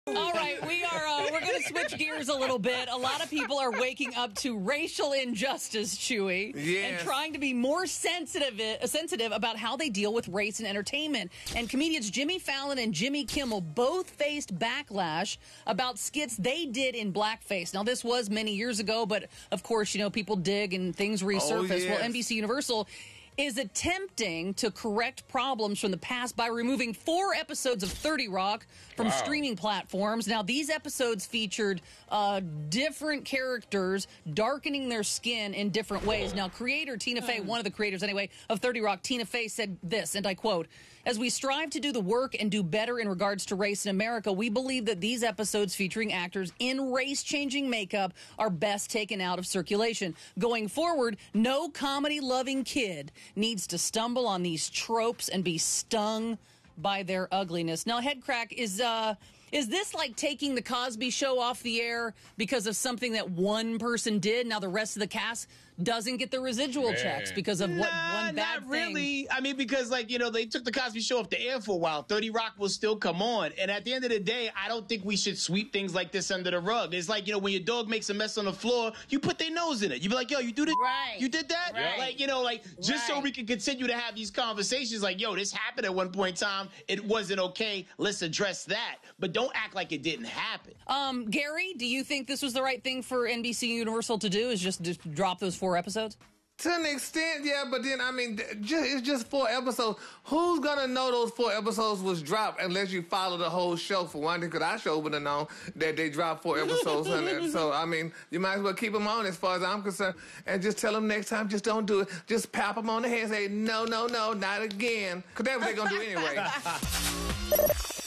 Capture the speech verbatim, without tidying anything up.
All right, we are. Uh, we're going to switch gears a little bit. A lot of people are waking up to racial injustice, Chewy, yes. and trying to be more sensitive, uh, sensitive about how they deal with race in entertainment. And comedians Jimmy Fallon and Jimmy Kimmel both faced backlash about skits they did in blackface. Now, this was many years ago, but of course, you know, people dig and things resurface. Oh, yes. Well, N B C Universal is attempting to correct problems from the past by removing four episodes of thirty Rock from Wow. streaming platforms. Now, these episodes featured uh, different characters darkening their skin in different ways. Now, creator Tina Fey, one of the creators anyway, of thirty Rock, Tina Fey said this, and I quote, "As we strive to do the work and do better in regards to race in America, we believe that these episodes featuring actors in race-changing makeup are best taken out of circulation. Going forward, no comedy-loving kid needs to stumble on these tropes and be stung by their ugliness." Now, Headcrack, is uh, is this like taking the Cosby Show off the air because of something that one person did? Now the rest of the cast doesn't get the residual Yeah. checks because of what Nah, one bad not really. thing. I mean, because, like, you know, they took the Cosby Show off the air for a while. thirty Rock will still come on. And at the end of the day, I don't think we should sweep things like this under the rug. It's like, you know, when your dog makes a mess on the floor, you put their nose in it. You be like, yo, you do this? Right. You did that? Right. Like, you know, like, just so Right. we can continue to have these conversations like, yo, this happened at one point in time. It wasn't okay. Let's address that. But don't act like it didn't happen. Um, Gary, do you think this was the right thing for N B C Universal to do, is just, just drop those four episodes? To an extent, yeah, but then, I mean, just, it's just four episodes. Who's going to know those four episodes was dropped unless you follow the whole show, for one thing? Because I sure would have known that they dropped four episodes on it. So, I mean, you might as well keep them on as far as I'm concerned. And just tell them next time, just don't do it. Just pap them on the head and say, no, no, no, not again. Because that's what they're going to do anyway.